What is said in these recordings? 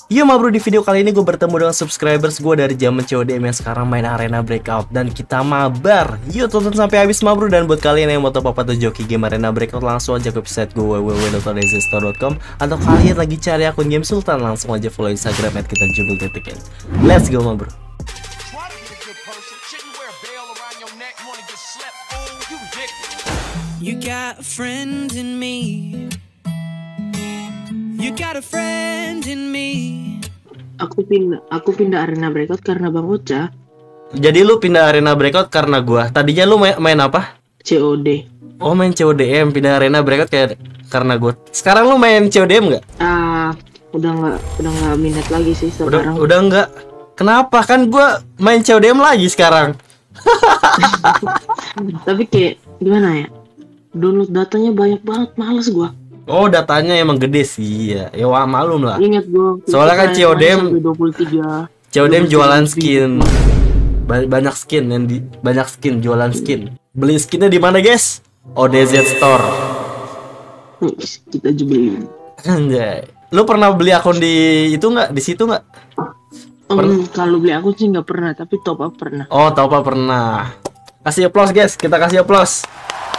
Iya ma bro, di video kali ini gue bertemu dengan subscribers gue dari zaman CODM yang sekarang main arena breakout. Dan kita mabar. Yuk tonton sampai habis ma bro. Dan buat kalian yang mau top up atau joki game arena breakout, langsung aja ke website gue www.rezestore.com. Atau kalian lagi cari akun game Sultan, langsung aja follow Instagram @kitajubel.in. Let's go ma bro. You got a friend in me. You got a friend in me. Aku pindah arena breakout karena Bang Ocha. Jadi lu pindah arena breakout karena gua. Tadinya lu main apa? COD. Oh, main CODM, pindah arena breakout karena gua. Sekarang lu main CODM nggak? Udah nggak minat lagi sih sekarang. Udah nggak. Kenapa? Kan gua main CODM lagi sekarang. Tapi kayak gimana ya? Download datanya banyak banget, males gua. Oh, datanya emang gede sih ya. Ya wah, malum lah. Ingat gua. Soalnya kan CODM 23. CODM jualan skin. Banyak skin banyak skin, jualan skin. Beli skinnya di mana, guys? ODZ Store. Kita jubelin. Anjay. Lu pernah beli akun di itu nggak? Di situ nggak? Kalau beli akun sih nggak pernah, tapi top up pernah. Oh, top up pernah. Kasih applause, guys. Kita kasih applause.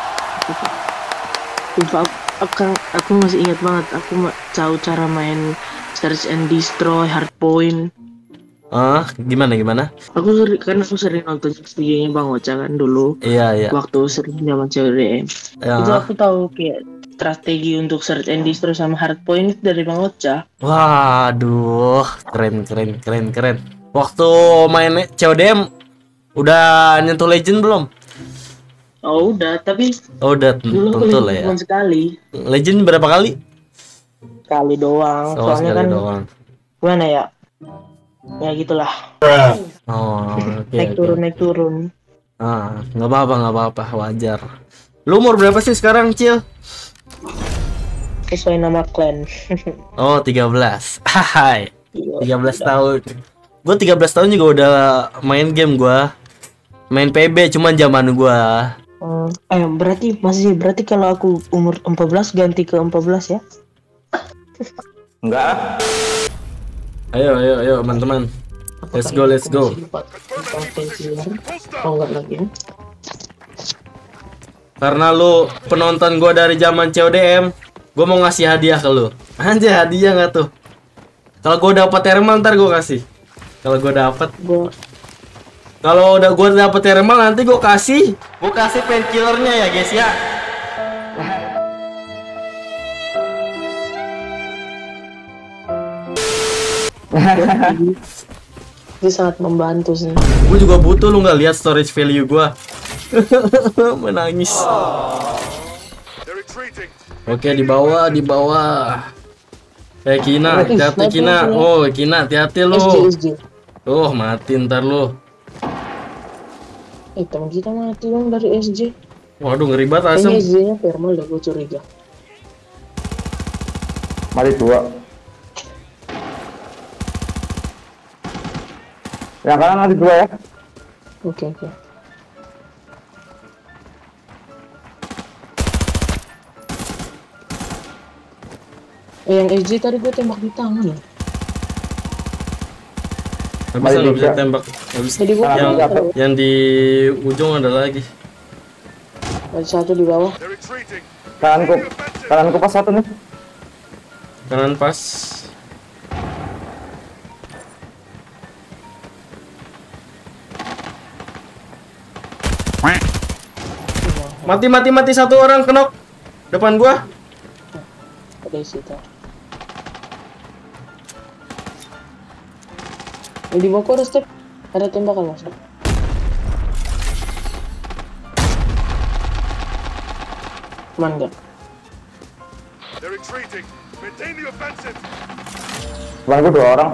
Aku masih ingat banget. Aku tahu cara main search and destroy, hardpoint. Gimana? Aku sering nonton videonya Bang Ocha kan dulu. Iya. Waktu sering zaman CODM. Ya. Itu aku tahu kayak strategi untuk search and destroy sama hardpoint dari Bang Ocha. Waduh, keren. Waktu main CODM udah nyentuh legend belum? Oh udah, tapi udah tentu lah ya. Cuma sekali. Legend berapa kali? Sekali doang. Oh, soalnya sekali kan doang. gimana ya? Ya gitulah. Oh, naik turun. Nggak apa-apa, wajar. Lu umur berapa sih sekarang, Cil? Sesuai nama clan. Oh, 13. Hai. 13 tahun. Gue 13 tahun juga udah main game gua. Main PB cuman zaman gua. Berarti kalau aku umur 14 ganti ke 14 ya? Enggak. Ayo teman-teman. Let's go. Oh enggak lagi ya. Karena lu penonton gua dari zaman CODM, gua mau ngasih hadiah ke lu. Anjay, hadiah nggak tuh? Kalau gua dapat thermal ntar gua kasih. Kalau udah gua dapet thermal nanti gua kasih painkillernya ya guys ya. Itu sangat membantu sih. Gua juga butuh, lu nggak lihat storage value gua. Menangis. Oke, di bawah. Kina, hati-hati Kina. Oh, Kina, hati-hati lu. SG. Oh, mati ntar lu. Teman kita mati dong dari SG. Waduh, ngeri banget asem. Kayaknya SG-nya thermal dah, gue curiga. Mari 2. Yang kanan ada 2 ya. Oke. Yang SG tadi gue tembak di tangan ya. Nggak bisa tembak. Jadi gue Yang di ujung ada lagi. ada satu di bawah. Kananku pas satu nih. Kanan pas. Mati satu orang, kenok. Depan gua. Ada situ. Di bawah ada step. Ada tembakan masuk. Cuman enggak. Bangku 2 orang.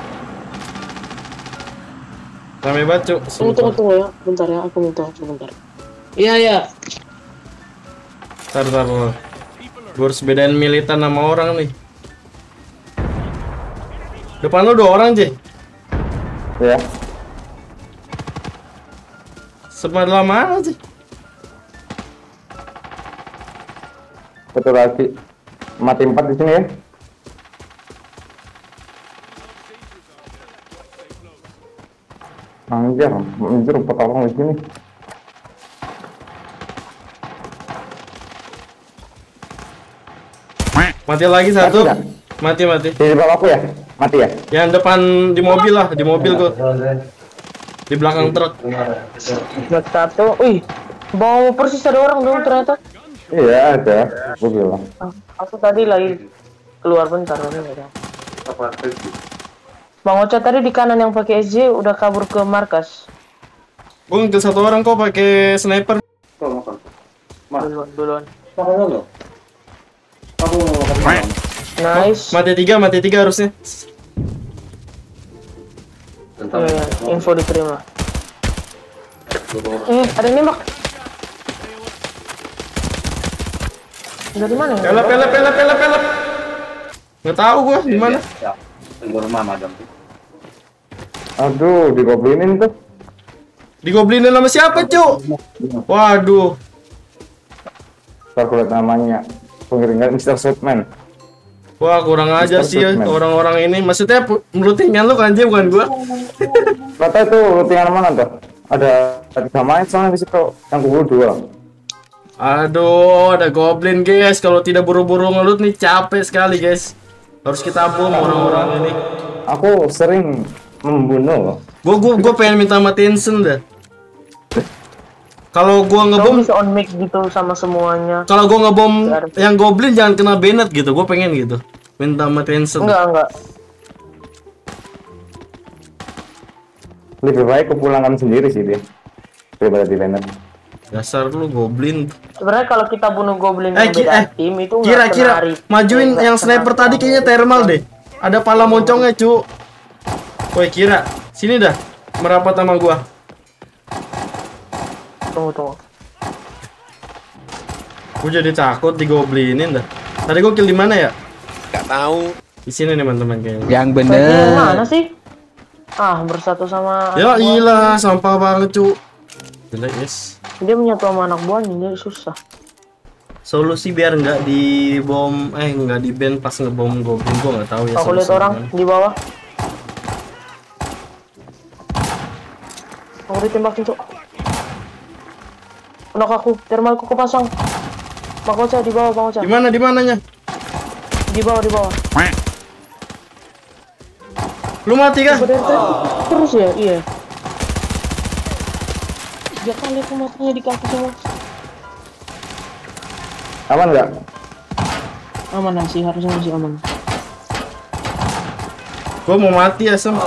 Rame banget, Cuk. Tunggu ya. Bentar ya, aku minta sebentar. Iya. Bentar. Gue harus bedain militan sama orang nih. Depan lu 2 orang, J. Ya. Sebelah mana sih? Satu lagi. Mati 4 di sini ya. Anjir, anjir potong di sini. Mati lagi satu. Mati Mati mati. Di bawahku ya? Mati ya? Yang depan di mobil lah, di mobil gua. Di belakang truk. Buat satu. Wih, bawah persis ada orang dong ternyata. Iya ada, gue bilang. Aku tadi lagi keluar bentar tapi nggak ada. Bang Ocha tadi di kanan yang pakai SJ udah kabur ke markas. Gua ngekill satu orang kok pakai sniper. Duluan. Nice. Mati tiga harusnya. Info diterima. Ada yang nembak. Dari mana? Pelep. Nggak tahu gua di mana. Aduh, digoblinin tuh. Digoblinin sama siapa, Cuk? Waduh. Ntar gue liat namanya. Pengiringan Mr. Sweetman. Wah, kurang ajar sih ya Superman. orang-orang ini. Maksudnya menurut lu kan, Jim, bukan gua. Kata itu tinggal mana tuh? Ada 3 main soalnya di situ. Yang gue 2. Aduh, ada goblin, guys. Kalau tidak buru-buru ngelut nih capek sekali, guys. Harus kita bom orang-orang ini. Aku sering membunuh. Gua pengen minta sama Tencent dah. Kalau gua Kamu ngebom, bisa on mic gitu sama semuanya. kalau gua ngebom yang goblin jangan kena Bennett gitu. Gua pengen gitu. Minta sama Tencent. Enggak. Lebih baik kepulangkan sendiri sih dia. Daripada di Bennett. Dasar lu goblin. Sebenarnya kalau kita bunuh goblin yang beda tim itu nggak Kira-kira kena majuin nggak yang kena sniper tadi kayaknya thermal deh. Ada pala moncongnya, Cuk. Woi, Kira. Sini dah. Merapat sama gua. Tunggu. Gua jadi takut digoblinin dah. Tadi gua kill di mana ya? Gak tahu. Di sini nih, teman-teman kayaknya. Yang Yang bener. mana sih? Bersatu sama Ya anak buah. ilah, sampah banget, Cuk. Jelek, guys. Dia menyatu sama anak buahnya, jadi susah. Solusi biar nggak dibom, nggak di ban pas ngebom goblin, gua nggak tahu ya. Aku lihat solusinya orang gimana. di bawah. Aku ditembakin, Cok. Knock aku, thermalku kepasang. Bang Ocha di bawah, Bang Ocha. Di mananya? Di bawah. Lu mati kah? Terus ya, iya. 3 kali aku matinya di kaki semua. Aman nggak? Aman sih, harusnya masih aman. Gua mau mati ya, Sem.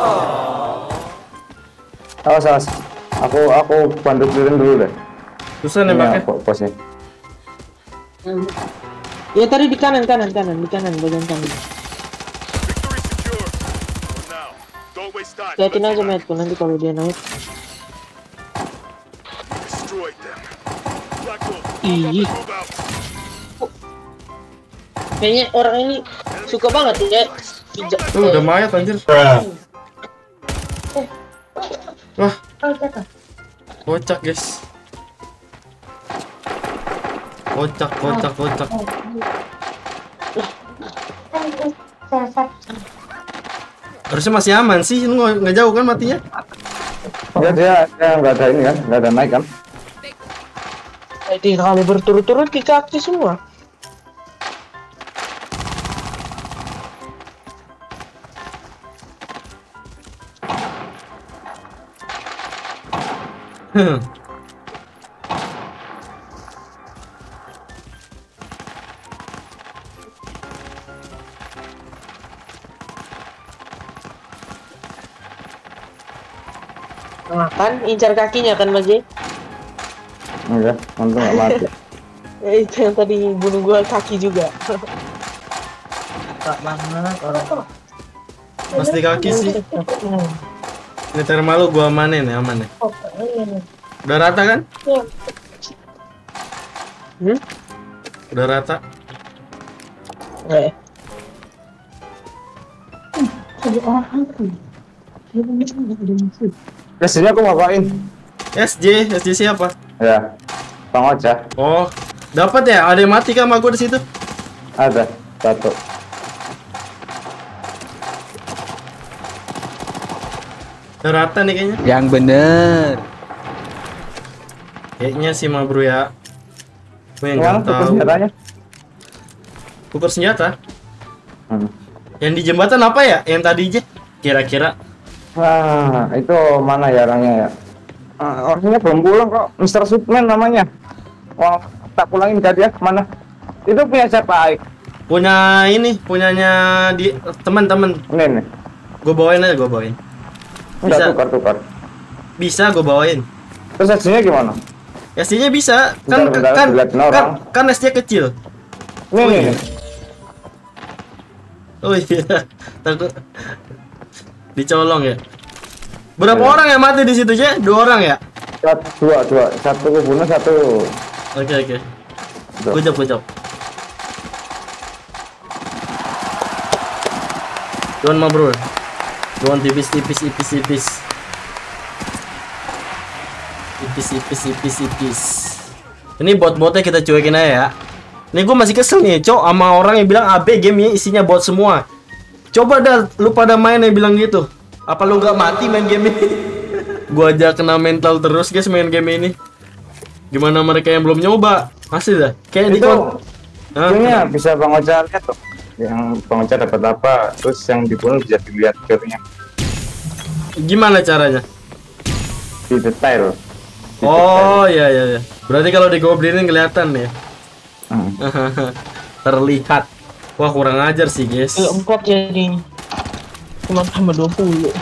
Awas. Aku bantu clearin dulu deh. Susah Ini nembaknya. ya, posnya. Ya tadi di kanan, bagian kanan. Liatin aja medku, nanti kalau dia naik. Ih. Kayaknya orang ini suka banget ya pijak. Udah mayat anjir. Wah, kocak, guys. Kocak. Harusnya masih aman sih, lu nggak jauh kan matinya? Dia nggak ada ini kan, nggak ada naik kan? 3 kali berturut-turut di kaki semua. Nah, kan incar kakinya kan Mas J? Enggak, untung nggak mati. Itu yang tadi bunuh gua kaki juga. Tak banget orang. Pasti kaki sih. Ini thermal lu gua amanin ya, aman ya. Udah rata kan? Udah rata. Biasanya aku ngapain? SJ siapa? Ya, Bang Ocha. Oh, dapat ya? Ada yang mati kan sama gua di situ? Ada 1. Udah rata nih kayaknya. Yang bener. Kayaknya sih mah bro ya. Gue Gimana nggak tuh tahu. senjatanya? Tuker senjata. Hmm. Yang di jembatan apa ya? Yang tadi aja. Kira-kira. Nah, itu mana ya orangnya ya? Orangnya belum pulang kok. Mr. Superman namanya. Wah, tak pulangin ke dia mana? Itu punya siapa? Aik? Punya ini, punyanya di teman-teman. Ini nih. Gue bawain aja, gue bawain. Enggak Bisa. tukar. Bisa gue bawain. Terus hasilnya gimana? SD-nya bisa. Kan Bentar, kan dilihatin kan, orang. kan SD kecil. Nih, nih. Oh iya. Takut dicolong ya. Berapa Iya. orang yang mati di situ, Je? 2 orang ya? Dua. Satu kebunuh, satu. Oke. Dua. Good job. Tuan mah bro. Tuan tipis. Ini bot-botnya kita cuekin aja ya. Ini gue masih kesel nih, cok, sama orang yang bilang AB gamenya isinya bot semua. Coba dah, lu pada main yang bilang gitu. Apa lu nggak mati main game ini? Gua aja kena mental terus guys main game ini. Gimana mereka yang belum nyoba? Masih dah. Kayak di Itu Hah? kayaknya bisa Bang Ocha lihat tuh. Yang Bang Ocha dapat apa, terus yang dibunuh bisa dilihat killnya Gimana caranya? di detail. Di Oh iya. Berarti kalau di goblinin kelihatan ya. Hmm. Terlihat. Wah kurang ajar sih guys. 4 jadi cuma tambah 20.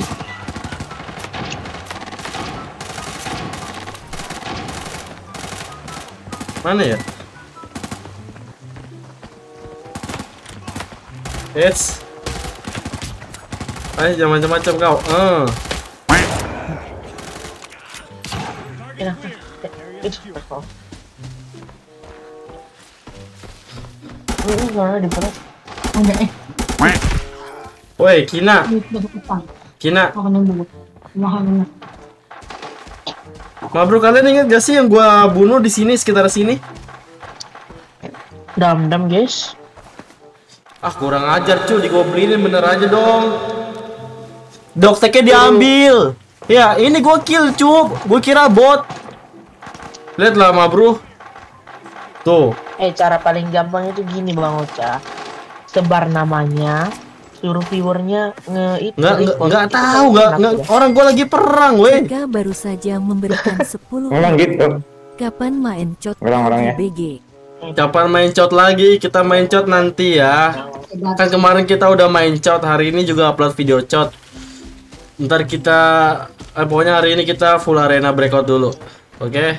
Mana ya? It's. Ayo jangan macam-macam kau. Ya, itu kok. Ini mana di perut? Enggak Woi Kina. Kina. Mahal. Ma bro kalian ingat gak sih yang gua bunuh di sini sekitar sini? Dam guys. Ah kurang ajar cuy, digoblinin bener aja dong. Dokteknya diambil. Ya ini gua kill cuy, gua kira bot. Lihat lah ma bro. Tuh. Cara paling gampang itu gini Bang Ocha. Sebar namanya, suruh viewernya Nggak tahu nggak orang gua lagi perang weh. Mereka baru saja memberikan 10. Memang gitu. Kapan main cot Orang-orangnya. BG? Kapan main cot lagi? Kita main cot nanti ya. Kan kemarin kita udah main cot, hari ini juga upload video cot. Ntar kita pokoknya hari ini kita full arena breakout dulu. Oke?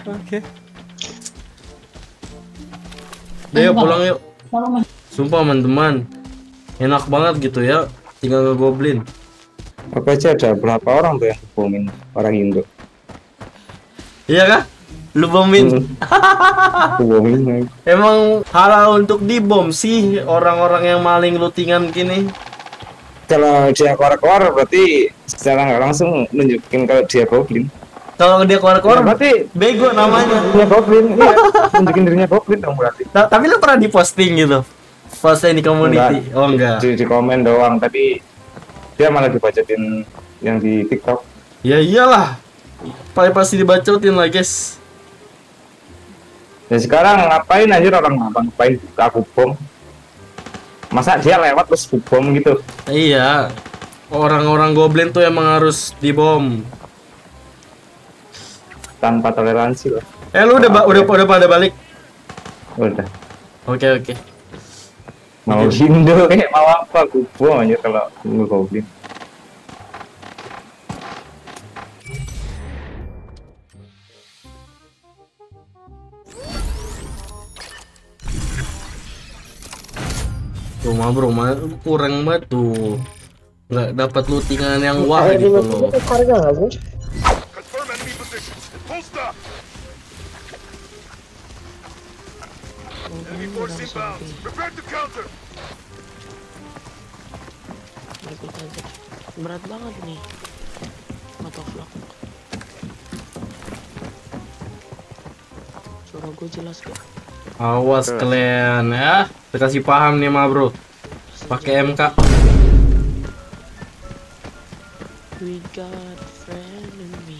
Udah yuk pulang yuk. Sumpah teman-teman, enak banget gitu ya, tinggal ngegoblin. Apa aja ada berapa orang tuh yang bomin orang Indo? Iya kah? Lu bomin. Bomin. Emang halal untuk dibom sih orang-orang yang maling lootingan gini. Kalau dia keluar berarti secara nggak langsung nunjukin kalau dia goblin. Kalau dia keluar-keluar Berarti bego namanya. dia goblin, iya. Nunjukin dirinya goblin dong berarti. Tapi lu pernah diposting gitu? Posting di community? Oh enggak. Di komen doang, tapi dia malah dibacotin yang di TikTok. Ya iyalah. Pasti dibacotin lah guys. Ya sekarang ngapain anjir orang ngapain aku bom? Masa dia lewat terus bom gitu? Iya. Orang-orang goblin tuh emang harus dibom. Tanpa toleransi lah. Lu udah pada balik. Udah. Oke. Mau Indo mau apa aku bom anjir kalau nggak goblin. Tuh mah bro, kurang banget tuh. Nggak dapat lootingan yang wah gitu loh. Harga nggak bro? Confirm enemy positions. Full stop. Enemy force inbound. Prepare to counter. Berat banget nih. Motovlog. Suara gue jelas gak? Awas kalian ya. Dikasih paham nih mah bro. Pakai MK. We got a friend in me.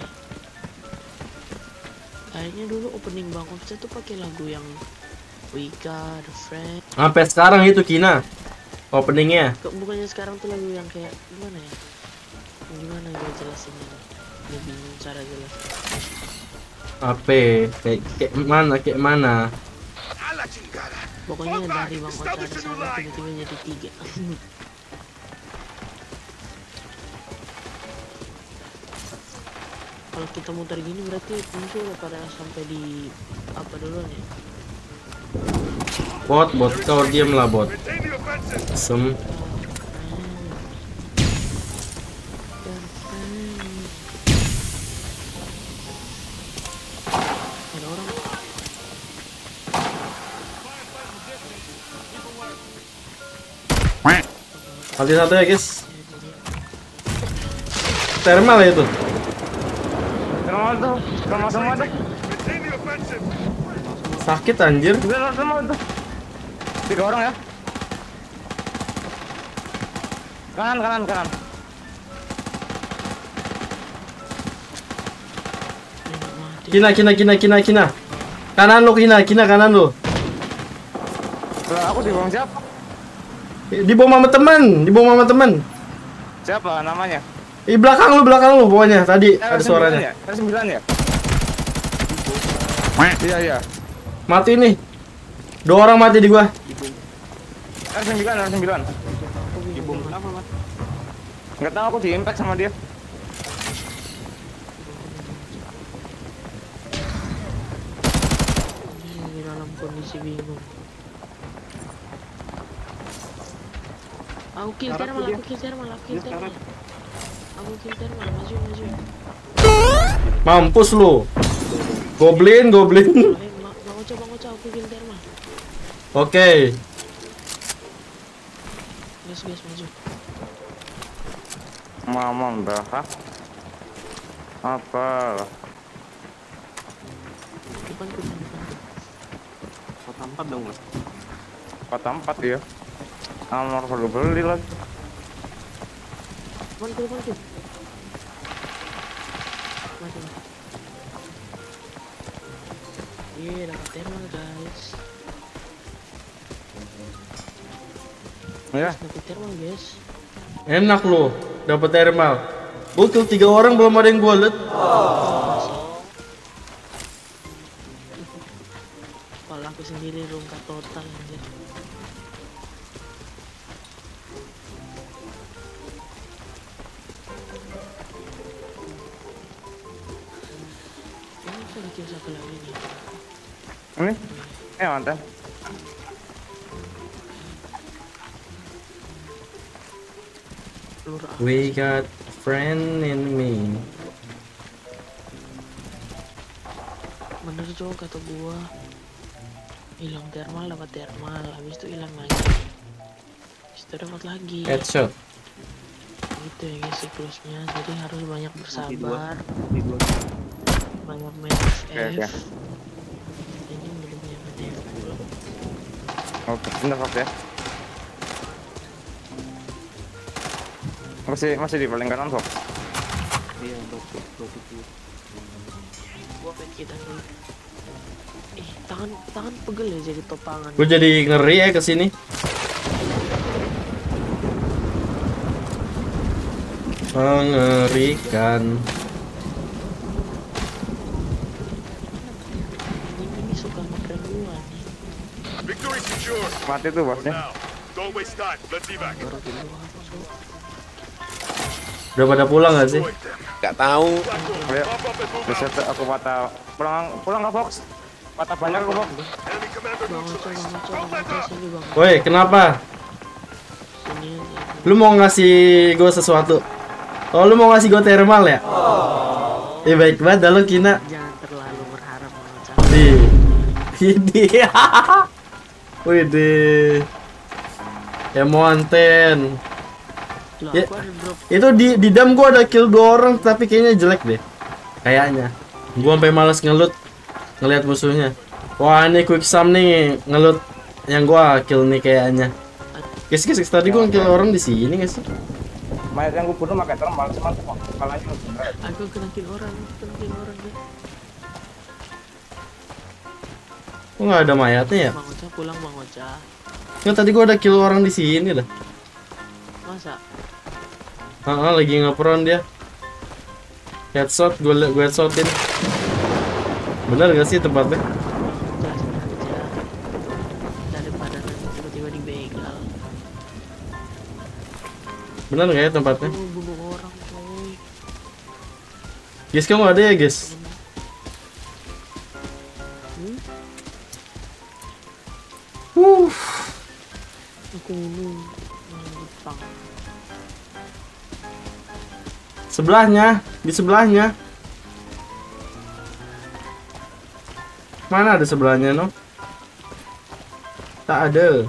Kayaknya dulu opening Bang Offset tuh pakai lagu yang We got a friend. Sampai sekarang itu Kina openingnya. Kok bukannya sekarang tuh lagu yang kayak gimana ya? Gimana gue jelasinnya? Gue bingung cara jelas. Apa? Kayak mana? A la chingada. Pokoknya dari Bang Ocha ada sana tiba-tiba jadi 3. Kalau kita muter gini berarti musuh udah pada sampai di apa dulu nih? Bot kau diam lah bot. Maintain the offensive. Ada orang. Mati satu ya guys. Thermal ya itu. Thermal tuh, sama deh. Maintain the offensive. Sakit anjir. Udah thermal tuh. 3 orang ya. Kanan. Kina. Kanan lu Kina kanan lu. Lah, aku di bawah siapa? Di bawah sama teman. Siapa namanya? Belakang lu pokoknya tadi ada suaranya. R9 ya? Iya. Mati nih. 2 orang mati di gua. R9. Dibom kenapa, Mat? Enggak tahu, aku di impact sama dia. Ini dalam kondisi bingung. Aku kill thermal, maju. Mampus lu. Goblin. Bang Ocha, aku kill thermal. Oke. Guys, maju. Mamam dah. Apa? Depan. Kota 4 dong lah. Kota 4 ya. Nomor perlu beli lagi. Depan. Mati. Iya, dapat thermal guys. Ya, Dapat thermal guys. Enak lu dapat thermal. Gua kill 3 orang belum ada yang gua liat. Kepala aku sendiri rungkat total anjir. Ini kok bikin satu lagi nih. ini. Mantan. Lurah. We got a friend in me. Bener cowok kata gua. Hilang thermal, dapat thermal, habis itu hilang lagi. Habis itu dapat lagi. Headshot. Gitu ya guys siklusnya. Jadi harus banyak bersabar, Di 2. banyak main FF. Oke. Ini belum punya main FF belum. Oke, bentar Fox ya. Masih di paling kanan Fox. Iya, 20. Gua main kita dulu. Tangan pegel ya jadi topangan. Gue jadi ngeri ya kesini. Mengerikan. Ini suka ngeprank gua nih. Victory secure. Mati tuh bosnya. Now, don't waste time. Let's evac. Udah pada pulang gak sih? Avoid them. Gak tahu. Ayo. Pop up and move Bisa out. tuh aku patah. Pulang nggak Fox? Patah banyak aku Fox. Enemy commander Bang Ocha, sini bang. Woi, kenapa? Sini aja. Lu mau ngasih gue sesuatu? Oh, lu mau ngasih gue thermal ya? Baik banget dah lu Kina. Jangan terlalu berharap Bang Ocha. Ini. Widih. Emonten. Loh, Ya. aku ada drop. Itu di dam gua ada kill 2 orang tapi kayaknya jelek deh. Kayaknya. Gua sampai males ngelut ngelihat musuhnya. Wah, ini quick sum nih ngelut yang gua kill nih kayaknya. Guys, tadi gua kill orang di sini guys. Mayat yang gue bunuh pakai thermal, cuman kepalanya udah red. Aku kenakin orang deh. Kok nggak ada mayatnya ya? Bang Ocha pulang, Bang Ocha. Nggak, tadi gua ada kill orang di sini dah. Masa? Lagi ngeperon dia. Headshot, gue headshotin. Bener gak sih tempatnya? Jelasin aja. Daripada nanti tiba-tiba dibegal. Bener gak ya tempatnya? Aku bunuh orang, coy. Guys, kamu ada ya guys? Aku bunuh Jepang. Sebelahnya, di sebelahnya. Mana ada sebelahnya, no? Tak ada.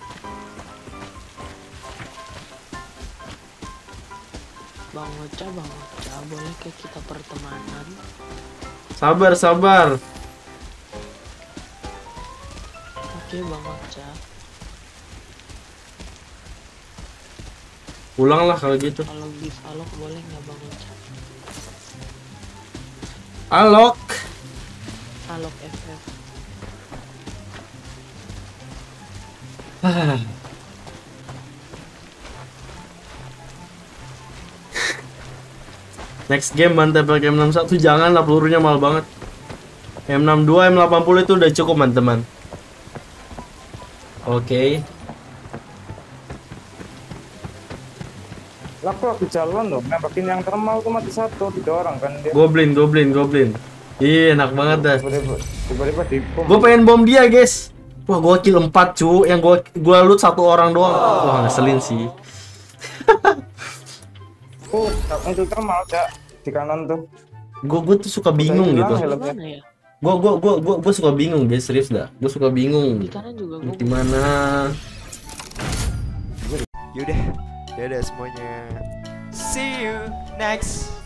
Bang Ocha, bolehkah kita pertemanan? Sabar. Oke, Bang Ocha. Pulanglah kalau gitu. Kalau give alok boleh nggak, Bang Ocha? Alok. Alok FF. Next game mantap pakai M61, janganlah, pelurunya mahal banget. M62, M80 itu udah cukup, teman-teman. Oke. Lah kok di jalan dong, nembakin yang thermal tuh mati satu, 3 orang kan dia. Goblin. Ih, enak banget dah. Tiba-tiba di bom. Gue pengen bom dia, guys. Wah, gua kill 4, cu. Yang gua loot 1 orang doang. Wah, ngeselin sih. Itu thermal, Cak. Di kanan tuh. Gue tuh suka bingung gitu. Helmnya. Mana ya? Gue suka bingung, guys, serius dah. Gue suka bingung. Di kanan juga gue. Gimana? Yaudah semuanya. See you next